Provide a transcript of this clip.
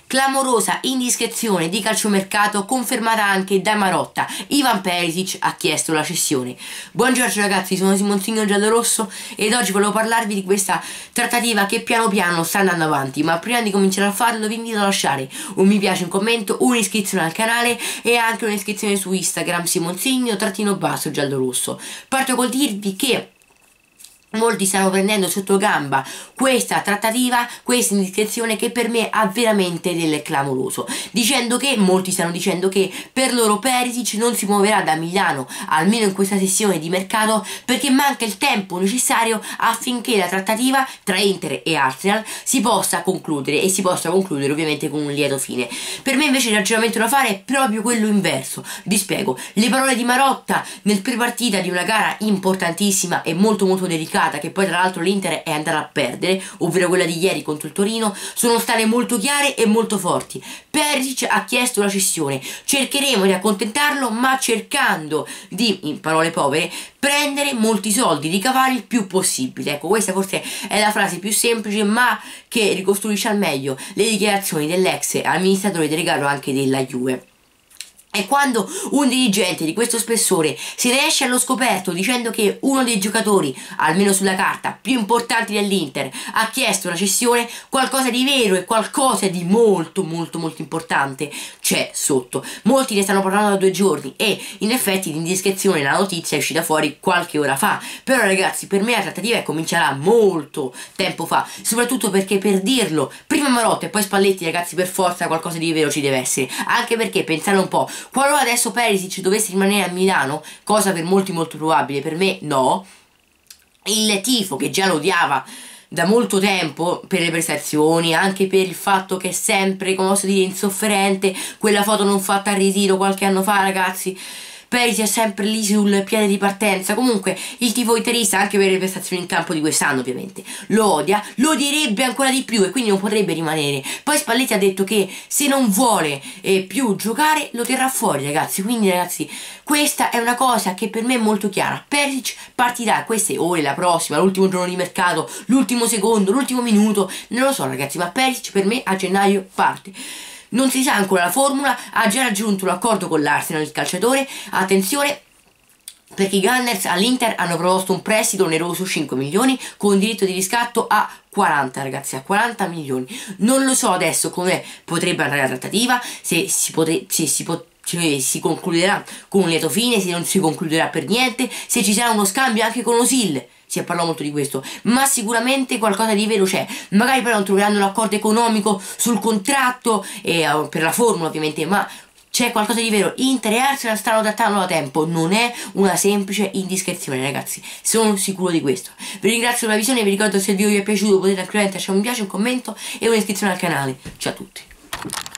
Clamorosa indiscrezione di calciomercato confermata anche da Marotta. Ivan Perisic ha chiesto la cessione. Buongiorno ragazzi, sono Simonzino Giallorosso ed oggi volevo parlarvi di questa trattativa che piano piano sta andando avanti. Ma prima di cominciare a farlo vi invito a lasciare un mi piace, un commento, un'iscrizione al canale e anche un'iscrizione su Instagram Simonzino_Giallorosso. Parto col dirvi che molti stanno prendendo sotto gamba questa trattativa, questa indiscrezione che per me ha veramente del clamoroso, molti stanno dicendo che per loro Perisic non si muoverà da Milano almeno in questa sessione di mercato perché manca il tempo necessario affinché la trattativa tra Inter e Arsenal si possa concludere e si possa concludere ovviamente con un lieto fine. Per me invece il ragionamento da fare è proprio quello inverso. Vi spiego. Le parole di Marotta nel prepartita di una gara importantissima e molto delicata, che poi tra l'altro l'Inter è andata a perdere, ovvero quella di ieri contro il Torino, sono state molto chiare e molto forti. Perisic ha chiesto la cessione, cercheremo di accontentarlo ma cercando di, in parole povere, prendere molti soldi, ricavare il più possibile. Ecco, questa forse è la frase più semplice ma che ricostruisce al meglio le dichiarazioni dell'ex amministratore delegato anche della Juve. E quando un dirigente di questo spessore se ne esce allo scoperto dicendo che uno dei giocatori, almeno sulla carta, più importanti dell'Inter ha chiesto la cessione, qualcosa di vero e qualcosa di molto importante c'è sotto. Molti ne stanno parlando da 2 giorni e in effetti l'indiscrezione, la notizia è uscita fuori qualche ora fa. Però ragazzi, per me la trattativa comincerà molto tempo fa, soprattutto perché per dirlo prima Marotta e poi Spalletti, ragazzi, per forza qualcosa di vero ci deve essere. Anche perché, pensate un po', qualora adesso Perisic dovesse rimanere a Milano, cosa per molti molto probabile, per me no, il tifo che già lo odiava da molto tempo per le prestazioni, anche per il fatto che è sempre, come posso dire, insofferente, quella foto non fatta al ritiro qualche anno fa, ragazzi, Perisic è sempre lì sul piede di partenza. Comunque il tifo interista, anche per le prestazioni in campo di quest'anno ovviamente, lo odia, lo odierebbe ancora di più e quindi non potrebbe rimanere. Poi Spalletti ha detto che se non vuole più giocare lo terrà fuori, ragazzi. Quindi ragazzi, questa è una cosa che per me è molto chiara. Perisic partirà queste ore, la prossima, l'ultimo giorno di mercato, l'ultimo secondo, l'ultimo minuto, non lo so ragazzi, ma Perisic per me a gennaio parte. Non si sa ancora la formula, ha già raggiunto un accordo con l'Arsenal il calciatore. Attenzione, perché i Gunners all'Inter hanno proposto un prestito oneroso 5 milioni con diritto di riscatto a 40, ragazzi, a 40 milioni. Non lo so adesso come potrebbe andare la trattativa, se si concluderà con un lieto fine, se non si concluderà per niente, se ci sarà uno scambio anche con Özil. Si è parlato molto di questo, ma sicuramente qualcosa di vero c'è. Magari poi non troveranno l'accordo economico sul contratto per la formula ovviamente, ma c'è qualcosa di vero. Inter e Arsenal stanno trattando da tempo, non è una semplice indiscrezione, ragazzi, sono sicuro di questo. Vi ringrazio per la visione, vi ricordo se il video vi è piaciuto potete tranquillamente lasciare un mi piace, un commento e un'iscrizione al canale. Ciao a tutti.